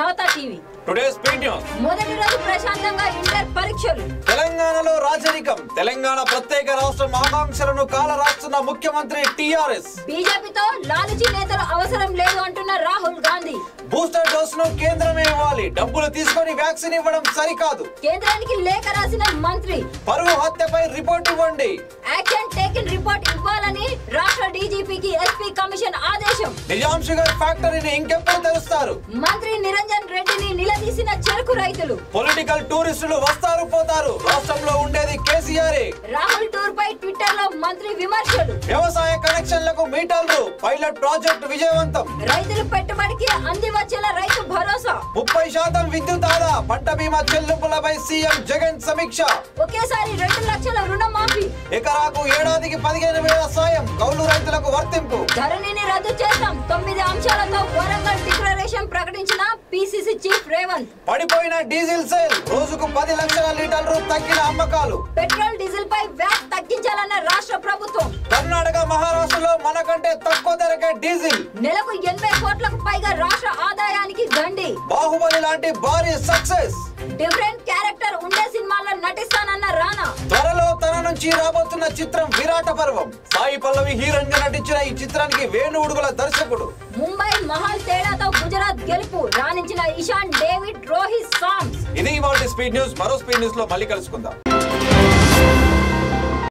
నవత TV. Today's speed news. మొదటి రోజు ప్రశాంతంగా ఇంటర్ పరీక్షలు. తెలంగాణలో రాజరికం. తెలంగాణ ప్రత్యేక రాష్ట్రం ఆకాంక్షలను కాలరాస్తున్న ముఖ్యమంత్రి టీఆర్ఎస్. బీజేపీతో లాలుచీ నేతలు అవసరం లేదు అంటున్న రాహుల్ గాంధీ. బూస్టర్ డోస్ ను కేంద్రమే ఇవ్వాలి, డబ్బులు తీసుకొని వ్యాక్సిన్ ఇవ్వడం సరికాదు. కేంద్రానికి లేఖ రాసిన మంత్రి. పరువు హత్యపై రిపోర్ట్ ఇవ్వండి. యాక్షన్ టేకెన్ రిపోర్ట్ ఇవ్వాలని రాష్ట్ర డీజీపీకి ఎస్పీ కమిషన్ ఆదేశం. నిజాం షుగర్ ఫ్యాక్టరీని ఇంకెప్పుడు తెరుస్తారు? మంత్రి నిరంజన్ రెడ్డిని నిలదీసిన చెరుకు రైతులు. పొలిటికల్ టూరిస్టులు వస్తారు పోతారు, రాష్ట్రంలో ఉండేది కేసీఆర్. రాహుల్ టూర్ పై ట్విట్టర్ లో మంత్రి విమర్శలు. వ్యవసాయ కనెక్షన్లకు మీటర్లు, పైలట్ ప్రాజెక్ట్ విజయవంతం. రైతులు పెట్టుబడికి అంది వచ్చేలా రైతు భరోసా. 30% విద్యుత్ ఆదా, పంట బీమా చెల్లింపులపై సీఎం జగన్ సమీక్ష. ఒకేసారి 2 లక్షల రుణమాఫీ. ఎకరాకు ఏడాదికి 15,000 సాయం, కౌలు రైతులకు వర్తింపు. ధరణిని రద్దు చేస్తాం 9 అంశాలతో వరంగల్ డిక్లరేషన్ ప్రకటించిన పిసిసి చీఫ్ రేవంత్. పడిపోయిన డీజిల్ సేల్, రోజుకు 10 లక్షల లీటర్లు తగ్గిన అమ్మకాలు. పెట్రోల్ డీజిల్ పై వ్యాట్ తగ్గించాలన్న రాష్ట్ర ప్రభుత్వం. కర్ణాటక మహారాష్ట్రలో మనకంటే తక్కువ ధరకే డీజిల్. నెలకు 80 కోట్లకు పైగా రాష్ట్ర ఆదాయానికి గండి. బాహుబలి లాంటి భారీ సక్సెస్. డిఫరెంట్ క్యారెక్టర్ ఉండే సినిమాల్లో నటిస్తానన్న రానా. త్వరలో తన నుంచి రాబోతున్న చిత్రం విరాట పర్వం. సాయి పల్లవి హీరోయిన్ గా నటించిన ఈ చిత్రానికి వేణు ఉడుగుల దర్శకుడు. ముంబై మహల్ తేడాతో గుజరాత్ గెలుపు, రాణించిన ఇషాన్ డేవిడ్ రోహిత్ సామ్స్. ఇది ఇవాల్టి స్పీడ్ న్యూస్. మరో స్పీడ్ న్యూస్ లో మళ్ళీ కలుసుకుందాం.